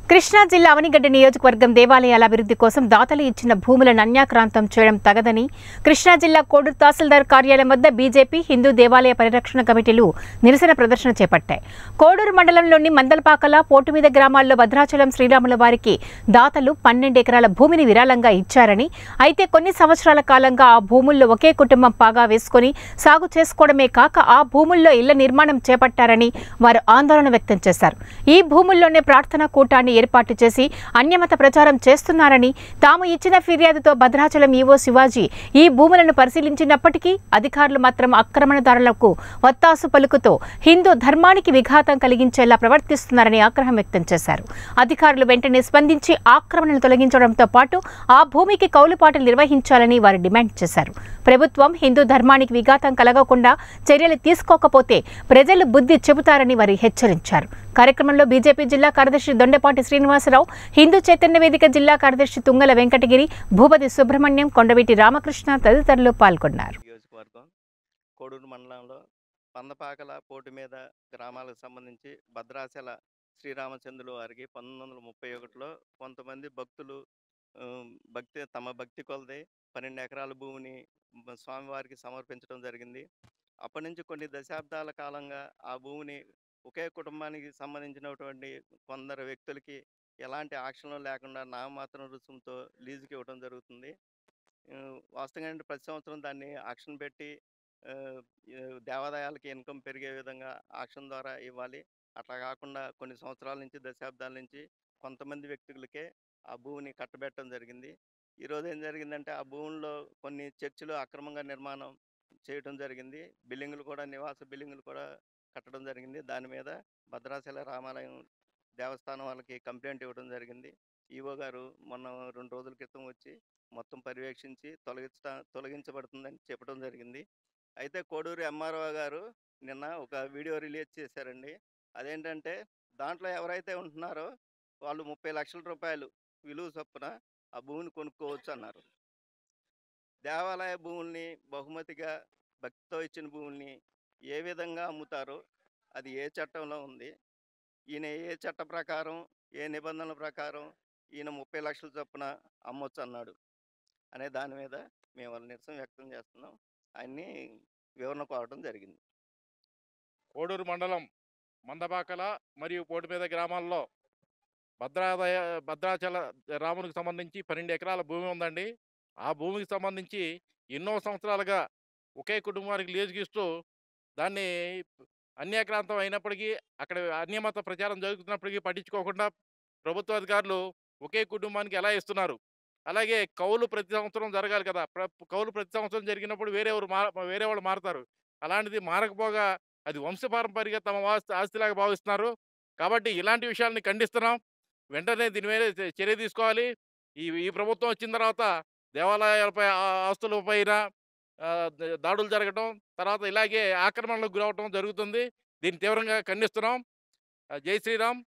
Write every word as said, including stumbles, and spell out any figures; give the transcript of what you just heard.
కృష్ణా జిల్లా అవనిగడ్డ నియోజకవర్గం దేవాలయాల అభివృద్ధి కోసం దాతలు ఇచ్చిన భూములను అన్యాక్రాంతం చేయడం తగదని కృష్ణా జిల్లా కోడూరు తహసీల్దార్ కార్యాలయం వద్ద బీజేపీ హిందూ దేవాలయ పరిరక్షణ కమిటీలు నిరసన ప్రదర్శన చేపట్టాయి. కోడూరు మండలంలోని మందలపాకల పోటుమీద గ్రామాల్లో భద్రాచలం శ్రీరాముల వారికి దాతలు పన్నెండు ఎకరాల భూమిని విరాళంగా ఇచ్చారని, అయితే కొన్ని సంవత్సరాల కాలంగా ఆ భూముల్లో ఒకే కుటుంబం పాగా వేసుకుని సాగు చేసుకోవడమే కాక ఆ భూముల్లో ఇళ్ల నిర్మాణం చేపట్టారని వారు ఆందోళన వ్యక్తం చేశారు. ఈ భూముల్లోనే ప్రార్థనా కూటాన్ని ఏర్పాటు చేసి అన్యమత ప్రచారం చేస్తున్నారని, తాము ఇచ్చిన ఫిర్యాదుతో భద్రాచలం ఈవో శివాజీ ఈ భూములను పరిశీలించినప్పటికీ అధికారులు మాత్రం ఆక్రమణదారులకు వత్తాసు పలుకుతో హిందూ ధర్మానికి విఘాతం కలిగించేలా ప్రవర్తిస్తున్నారని ఆగ్రహం వ్యక్తం చేశారు. అధికారులు వెంటనే స్పందించి ఆక్రమణను తొలగించడంతో పాటు ఆ భూమికి కౌలుపాటలు నిర్వహించాలని వారు డిమాండ్ చేశారు. ప్రభుత్వం హిందూ ధర్మానికి విఘాతం కలగకుండా చర్యలు తీసుకోకపోతే ప్రజలు బుద్ధి చెబుతారని వారు హెచ్చరించారు. కార్యక్రమంలో బీజేపీ జిల్లా కార్యదర్శి దొండపాటి శ్రీనివాసరావు, హిందూ చైతన్య వేదిక జిల్లా కార్యదర్శి తుంగల వెంకటగిరి, భూపతి సుబ్రహ్మణ్యం, కొండవీటి రామకృష్ణ తదితరులు పాల్గొన్నారు. కోడూరు మండలంలో పందపాకల పోటు మీద గ్రామాలకు సంబంధించి భద్రాచల శ్రీరామచంద్రుల వారికి పంతొమ్మిది వందల ముప్పై ఒకటిలో కొంతమంది భక్తులు భక్తి తమ భక్తి కొలది పన్నెండు ఎకరాల భూమిని స్వామివారికి సమర్పించడం జరిగింది. అప్పటి నుంచి కొన్ని దశాబ్దాల కాలంగా ఆ భూమిని ఒకే కుటుంబానికి సంబంధించినటువంటి కొందరు వ్యక్తులకి ఎలాంటి ఆక్షన్లు లేకుండా నామమాత్రం రుసుముతో లీజుకి ఇవ్వడం జరుగుతుంది. వాస్తవంగా ప్రతి సంవత్సరం దాన్ని ఆక్షన్ పెట్టి దేవాలయాలకి ఇన్కమ్ పెరిగే విధంగా ఆక్షన్ ద్వారా ఇవ్వాలి. అట్లా కాకుండా కొన్ని సంవత్సరాల నుంచి దశాబ్దాల నుంచి కొంతమంది వ్యక్తులకే ఆ భూమిని కట్టబెట్టడం జరిగింది. ఈరోజు ఏం జరిగిందంటే ఆ భూముల్లో కొన్ని చర్చిలు అక్రమంగా నిర్మాణం చేయడం జరిగింది. బిల్డింగులు కూడా నివాస బిల్డింగులు కూడా కట్టడం జరిగింది. దాని మీద భద్రాచల రామాలయం దేవస్థానం వాళ్ళకి కంప్లైంట్ ఇవ్వడం జరిగింది. ఈవో గారు మొన్న రెండు రోజుల క్రితం వచ్చి మొత్తం పర్యవేక్షించి తొలగించ తొలగించబడుతుందని చెప్పడం జరిగింది. అయితే కోడూరు ఎంఆర్ఓ గారు నిన్న ఒక వీడియో రిలీజ్ చేశారండి. అదేంటంటే దాంట్లో ఎవరైతే ఉంటున్నారో వాళ్ళు ముప్పై లక్షల రూపాయలు విలువ చొప్పున ఆ భూమిని కొనుక్కోవచ్చు అన్నారు. దేవాలయ భూముల్ని బహుమతిగా భక్తితో ఇచ్చిన భూముల్ని ఏ విధంగా అమ్ముతారో అది ఏ చట్టంలో ఉంది, ఈయన ఏ చట్ట ప్రకారం ఏ నిబంధనల ప్రకారం ఈయన ముప్పై లక్షల చొప్పున అమ్మొచ్చు అన్నాడు అనే దాని మీద మేము వాళ్ళ నిరసన వ్యక్తం చేస్తున్నాం. ఆయన్ని వివరణ కోరడం జరిగింది. కోడూరు మండలం మందపాకల మరియు పోటుమీద గ్రామాల్లో భద్రాదయ భద్రాచల రామునికి సంబంధించి పన్నెండు ఎకరాల భూమి ఉందండి. ఆ భూమికి సంబంధించి ఎన్నో సంవత్సరాలుగా ఒకే కుటుంబానికి లీజుకి ఇస్తూ దాన్ని అన్యాక్రాంతం అయినప్పటికీ అక్కడ అన్యమత ప్రచారం జరుగుతున్నప్పటికీ పట్టించుకోకుండా ప్రభుత్వ అధికారులు ఒకే కుటుంబానికి ఎలా ఇస్తున్నారు. అలాగే కౌలు ప్రతి సంవత్సరం జరగాలి కదా, కౌలు ప్రతి సంవత్సరం జరిగినప్పుడు వేరే వేరే వాళ్ళు మారుతారు. అలాంటిది మారకపోగా అది వంశపారంపర్యంగా తమ ఆస్తి ఆస్తిలాగా భావిస్తున్నారు. కాబట్టి ఇలాంటి విషయాలని ఖండిస్తున్నాం. వెంటనే దీని మీద చర్య తీసుకోవాలి. ఈ ఈ ప్రభుత్వం వచ్చిన తర్వాత దేవాలయాలపై ఆస్తులపైన దాడులు జరగటం, తర్వాత ఇలాగే ఆక్రమణలకు గురవటం జరుగుతుంది. దీన్ని తీవ్రంగా ఖండిస్తున్నాం. జై శ్రీరామ్.